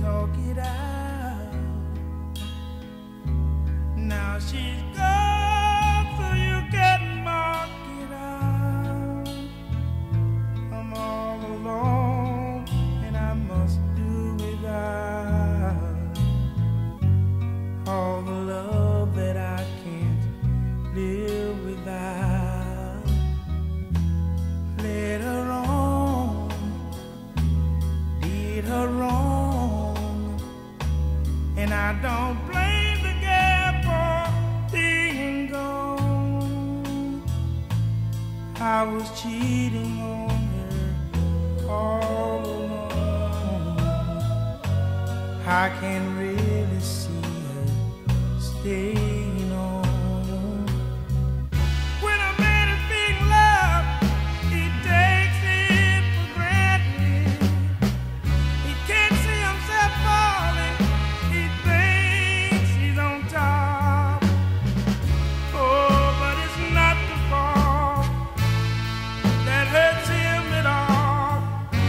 talk it out. Now she's gone, so you can mark it out. I'm all alone, and I must do without all the love that I can't live without. Later on, did her wrong, and I don't blame the girl for being gone. I was cheating on her all along. I can't really see her staying on. When a man is being loved, he takes it for granted. He can't see himself falling. He thinks he's on top. Oh, but it's not the fall that hurts him at all.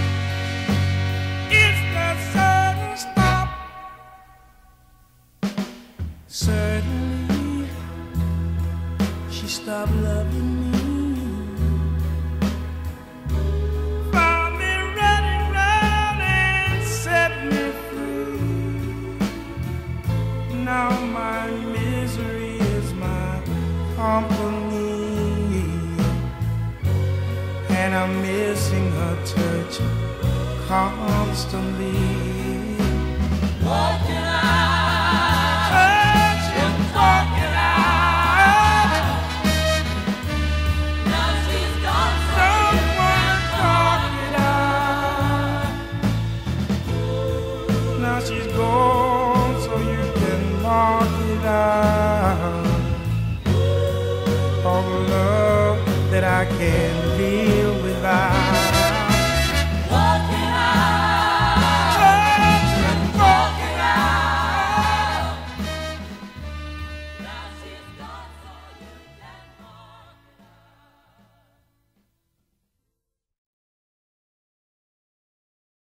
It's the sudden stop. Certainly, she stopped loving me. Found me running round and set me free. Now my misery is my company, and I'm missing her touch constantly. What can I touch and talk it out? Now she's gone, don't wanna talk it out. Now she's gone, so you can mark it out. All the love that I can